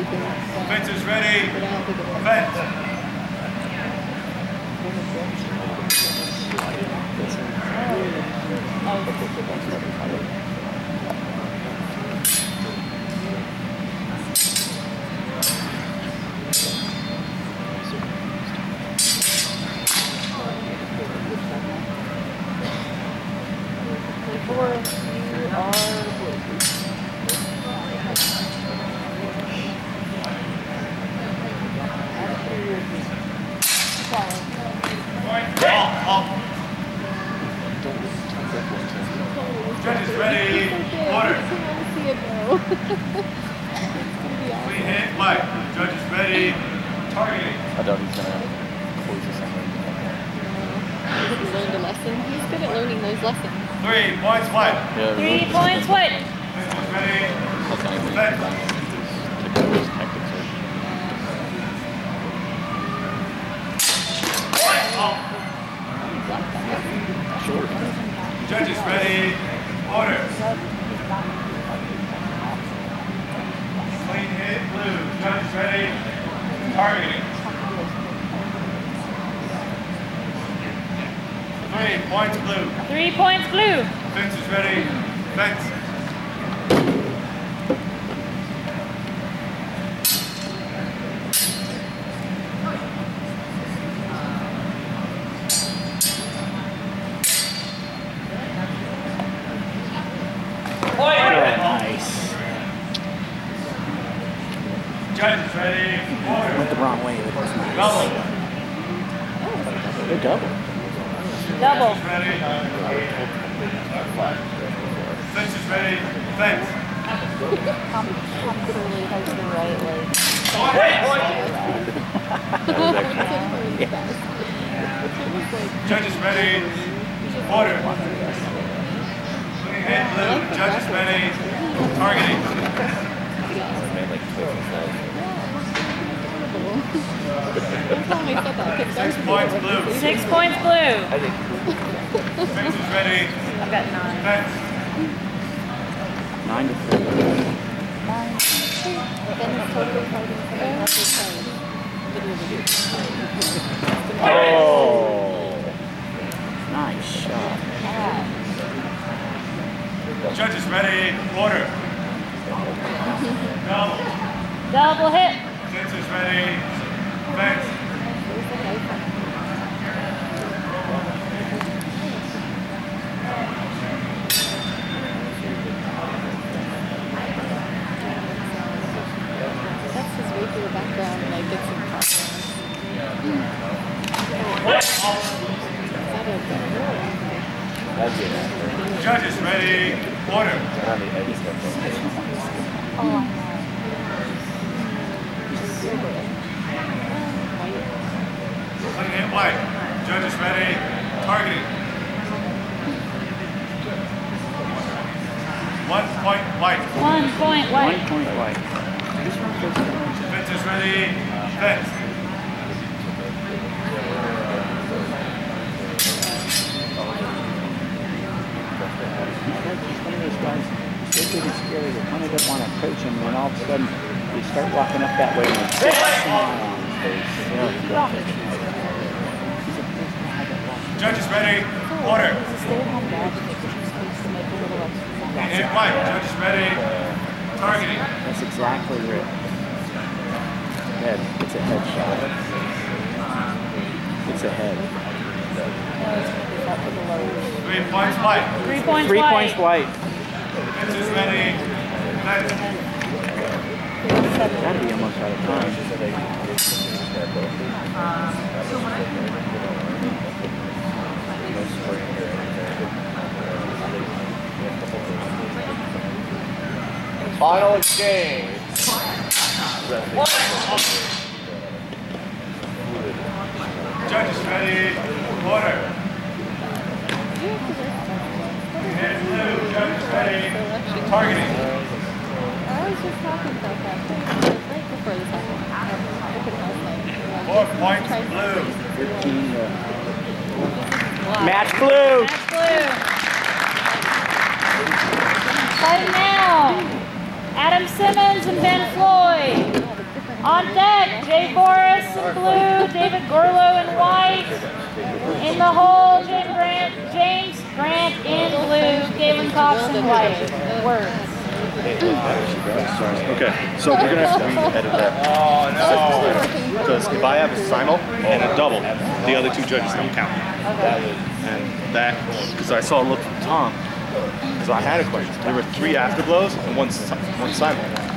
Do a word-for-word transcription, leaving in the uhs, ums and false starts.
Offense is ready. Offense. Judges ready. Order. Clean hit. White. Judges ready. Targeting. I doubt he's gonna close this somewhere. He learned a lesson. He's good at learning those lessons. Three points. White. Yeah, Three points. White. Judges ready. Offense. Judges ready. Order. Clean hit. Blue. Judges ready. Targeting. Three points. Blue. Three points. Blue. Fence is ready. Fence. Nice. Judges ready. Order. Went the wrong way. It was nice. Double. Good double. Double. Judges ready. Fence is ready. Fence. Tom, Tom literally has the right leg. Judges ready. Order. Clean hit. Blue. Judges ready. Targeting. Six points. Blue. Six points. Blue. Fence is ready. I've got nine. Fence. Nine to three. Oh, nice shot. Judges ready. Order. Double. Double hit. Fence is ready. Fence. That's his regular background, like it's in progress. Judges ready. Order. Oh, Clean hit. White. Judges ready. Targeting. One point. White. One point. White. One point white. Fence is ready. Fence. He's one of those guys, he's so big and scary, they kind of don't want to approach him, and then all of a sudden, they start walking up that way, and a big smile on his face. Yeah, Judges ready. Order. Clean hit. White. Judges ready. Targeting. that's exactly it. Head. It's a head shot. It's a head. Three points. White. Three points. Three White. points white. Fence is ready. Fence. That'd be almost out of time. Final exchange. Judges ready. Order. Hit. Blue. Judges ready. Targeting. I was just talking about that right before this happened. Four points. Blue. fifteen. Uh, match blue. Match blue. Fighting now. Adam Simmons and Ben Floyd. On deck, Jay Boris in blue, David Gorlow in white. In the hole, James Grant, James Grant in blue, Galen Cox in white. Words. Okay, so we're gonna have to re-edit that. Oh, no. Because if I have a simul and a double, the other two judges don't count. Okay. And that, because I saw a look from Tom, because I had a question. There were three afterblows and one, si- one simul.